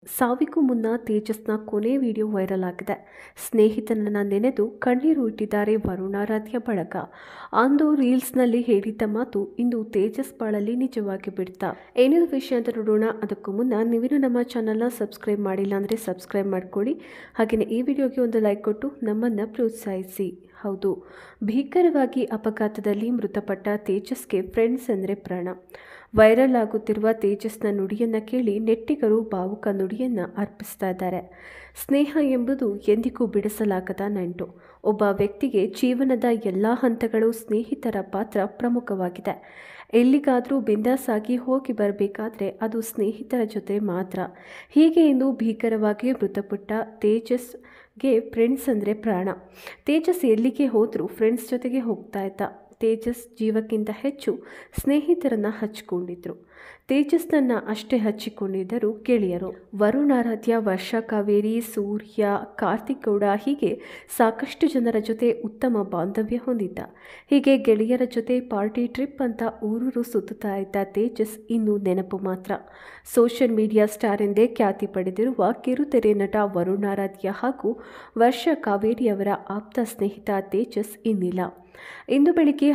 ಸಾವಿಗೂ ಮುನ್ನ ತೇಜಸ್ನ ಕೊನೆ video viral ಆಗಿದೆ. ಸ್ನೇಹಿತನನ್ನ ನೆನೆದು ಕಣ್ಣೀರು ಇಟ್ಟಿದ್ದಾರೆ ವರುಣಾರಾಧ್ಯ ಬಳಗ. ಅಂದು ರೀಲ್ಸ್ನಲ್ಲಿ ಹೇಳಿದ್ದ ಮಾತು ಇಂದು ತೇಜಸ್ ಬಾಳಲ್ಲಿ ನಿಜವಾಗಿ ಬಿಡ್ತಾ. ಏನೇನು ವಿಷಯ ಅಂತ ನೋಡೋಣ. ಅದಕ್ಕೂ ಮುನ್ನ ನೀವೇನು ನಮ್ಮ ಚಾನಲ್ನ ಸಬ್ಸ್ಕ್ರೈಬ್ ಮಾಡಿಲ್ಲ ಅಂದರೆ ಸಬ್ಸ್ಕ್ರೈಬ್ ಮಾಡ್ಕೊಳ್ಳಿ. ಹಾಗೆಯೇ ಈ ವಿಡಿಯೋಗೆ ಒಂದು ಲೈಕ್ ಕೊಟ್ಟು ನಮ್ಮನ್ನು ಪ್ರೋತ್ಸಾಹಿಸಿ. ಹೌದು, ಭೀಕರವಾಗಿ ಅಪಘಾತದಲ್ಲಿ ಮೃತಪಟ್ಟ ತೇಜಸ್ಗೆ ಫ್ರೆಂಡ್ಸ್ ಅಂದರೆ ಪ್ರಾಣ. ವೈರಲ್ ಆಗುತ್ತಿರುವ ತೇಜಸ್ನ ನುಡಿಯನ್ನು ಕೇಳಿ ನೆಟ್ಟಿಗರು ಭಾವುಕ ನುಡಿಯನ್ನು ಅರ್ಪಿಸ್ತಾ ಇದ್ದಾರೆ. ಸ್ನೇಹ ಎಂಬುದು ಎಂದಿಗೂ ಬಿಡಿಸಲಾಗದ ನಂಟು. ಒಬ್ಬ ವ್ಯಕ್ತಿಗೆ ಜೀವನದ ಎಲ್ಲ ಹಂತಗಳು ಸ್ನೇಹಿತರ ಪಾತ್ರ ಪ್ರಮುಖವಾಗಿದೆ. ಎಲ್ಲಿಗಾದರೂ ಬಿಂದಾಸ್ ಆಗಿ ಹೋಗಿ ಬರಬೇಕಾದ್ರೆ ಅದು ಸ್ನೇಹಿತರ ಜೊತೆ ಮಾತ್ರ. ಹೀಗೆ ಇಂದು ಭೀಕರವಾಗಿ ಮೃತಪಟ್ಟ ತೇಜಸ್ಗೆ ಫ್ರೆಂಡ್ಸ್ ಅಂದರೆ ಪ್ರಾಣ. ತೇಜಸ್ ಎಲ್ಲಿಗೆ ಹೋದರೂ ಫ್ರೆಂಡ್ಸ್ ಜೊತೆಗೆ ಹೋಗ್ತಾ ಇದ್ದ. ತೇಜಸ್ ಜೀವಕ್ಕಿಂತ ಹೆಚ್ಚು ಸ್ನೇಹಿತರನ್ನು ಹಚ್ಚಿಕೊಂಡಿದ್ರು. ತೇಜಸ್ನನ್ನು ಅಷ್ಟೇ ಹಚ್ಚಿಕೊಂಡಿದ್ದರು ಗೆಳೆಯರು. ವರುಣಾರಾಧ್ಯ, ವರ್ಷಾ ಕಾವೇರಿ, ಸೂರ್ಯ, ಕಾರ್ತಿಕ್ ಗೌಡ ಹೀಗೆ ಸಾಕಷ್ಟು ಜನರ ಜೊತೆ ಉತ್ತಮ ಬಾಂಧವ್ಯ ಹೊಂದಿದ್ದ. ಹೀಗೆ ಗೆಳೆಯರ ಜೊತೆ ಪಾರ್ಟಿ ಟ್ರಿಪ್ ಅಂತ ಊರೂರು ಸುತ್ತುತ್ತಾ ಇದ್ದ ತೇಜಸ್ ಇನ್ನು ನೆನಪು ಮಾತ್ರ. ಸೋಷಿಯಲ್ ಮೀಡಿಯಾ ಸ್ಟಾರ್ ಎಂದೇ ಖ್ಯಾತಿ ಪಡೆದಿರುವ ಕಿರುತೆರೆ ನಟ ವರುಣಾರಾಧ್ಯ ಹಾಗೂ ವರ್ಷಾ ಕಾವೇರಿ ಅವರ ಆಪ್ತ ಸ್ನೇಹಿತ ತೇಜಸ್ ಇನ್ನಿಲ್ಲ. ಇಂದು ಬೆಳಿಗ್ಗೆ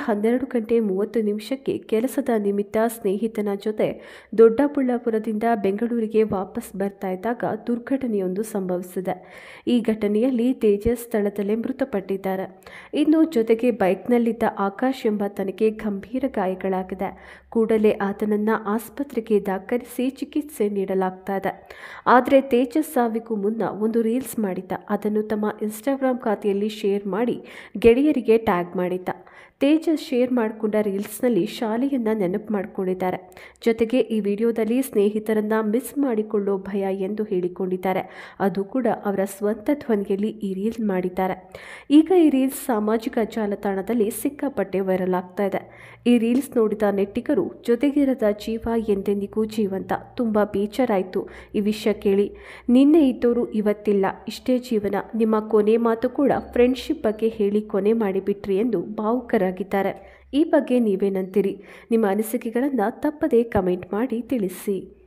12:30 ಕೆಲಸದ ನಿಮಿತ್ತ ಸ್ನೇಹಿತನ ಜೊತೆ ದೊಡ್ಡಬಳ್ಳಾಪುರದಿಂದ ಬೆಂಗಳೂರಿಗೆ ವಾಪಸ್ ಬರ್ತಾ ಇದ್ದಾಗ ದುರ್ಘಟನೆಯೊಂದು ಸಂಭವಿಸಿದೆ. ಈ ಘಟನೆಯಲ್ಲಿ ತೇಜಸ್ ಸ್ಥಳದಲ್ಲೇ ಮೃತಪಟ್ಟಿದ್ದಾರೆ. ಇನ್ನು ಜೊತೆಗೆ ಬೈಕ್ನಲ್ಲಿದ್ದ ಆಕಾಶ್ ಎಂಬಾತನಿಗೆ ಗಂಭೀರ ಗಾಯಗಳಾಗಿದೆ. ಕೂಡಲೇ ಆತನನ್ನು ಆಸ್ಪತ್ರೆಗೆ ದಾಖಲಿಸಿ ಚಿಕಿತ್ಸೆ ನೀಡಲಾಗ್ತಾ ಇದೆ. ಆದರೆ ತೇಜಸ್ ಸಾವಿಗೂ ಮುನ್ನ ಒಂದು ರೀಲ್ಸ್ ಮಾಡಿದ್ದ. ಅದನ್ನು ತಮ್ಮ ಇನ್ಸ್ಟಾಗ್ರಾಮ್ ಖಾತೆಯಲ್ಲಿ ಶೇರ್ ಮಾಡಿ ಗೆಳೆಯರಿಗೆ ಟ್ಯಾಗ್ ಮಾಡಿದ್ದ. ತೇಜಸ್ ಶೇರ್ ಮಾಡಿಕೊಂಡ ರೀಲ್ಸ್ನಲ್ಲಿ ಶಾಲೆಯನ್ನು ನೆನಪು ಮಾಡಿಕೊಂಡಿದ್ದಾರೆ. ಜೊತೆಗೆ ಈ ವಿಡಿಯೋದಲ್ಲಿ ಸ್ನೇಹಿತರನ್ನ ಮಿಸ್ ಮಾಡಿಕೊಳ್ಳೋ ಭಯ ಎಂದು ಹೇಳಿಕೊಂಡಿದ್ದಾರೆ. ಅದು ಕೂಡ ಅವರ ಸ್ವಂತ ಧ್ವನಿಯಲ್ಲಿ ಈ ರೀಲ್ಸ್ ಮಾಡಿದ್ದಾರೆ. ಈಗ ಈ ರೀಲ್ಸ್ ಸಾಮಾಜಿಕ ಜಾಲತಾಣದಲ್ಲಿ ಸಿಕ್ಕಾಪಟ್ಟೆ ವೈರಲ್ ಆಗ್ತಾ ಇದೆ. ಈ ರೀಲ್ಸ್ ನೋಡಿದ ನೆಟ್ಟಿಗರು ಜೊತೆಗಿರದ ಜೀವ ಎಂದೆಂದಿಗೂ ಜೀವಂತ, ತುಂಬ ಬೇಜಾರಾಯಿತು ಈ ವಿಷಯ ಕೇಳಿ. ನಿನ್ನೆ ಇದ್ದವರು ಇವತ್ತಿಲ್ಲ, ಇಷ್ಟೇ ಜೀವನ. ನಿಮ್ಮ ಕೊನೆ ಮಾತು ಕೂಡ ಫ್ರೆಂಡ್ಶಿಪ್ ಬಗ್ಗೆ ಹೇಳಿ ಕೊನೆ ಮಾಡಿಬಿಟ್ರಿ ಎಂದು ಭಾವುಕರಾಗಿದ್ದಾರೆ. ಈ ಬಗ್ಗೆ ನೀವೇನಂತೀರಿ? ನಿಮ್ಮ ಅನಿಸಿಕೆಗಳನ್ನು ತಪ್ಪದೇ ಕಮೆಂಟ್ ಮಾಡಿ ತಿಳಿಸಿ.